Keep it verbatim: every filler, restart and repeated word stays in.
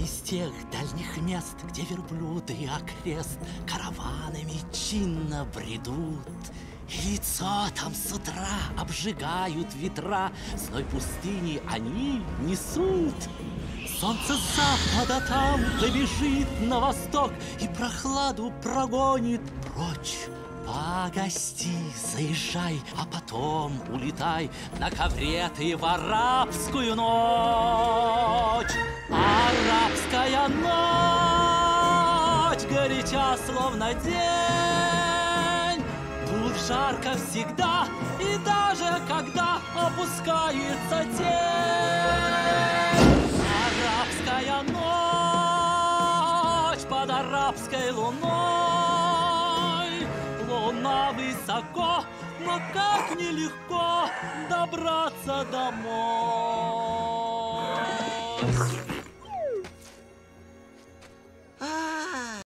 из тех дальних мест, где верблюды и окрест караванами чинно бредут. И лицо там с утра обжигают ветра, зной пустыни они несут. Солнце с запада там побежит на восток и прохладу прогонит прочь. Погости, заезжай, а потом улетай на ковре ты в арабскую ночь. Арабская ночь, горяча словно день. Тут жарко всегда и даже когда опускается тень. Арабская ночь под арабской луной. Луна высоко, но как нелегко добраться домой.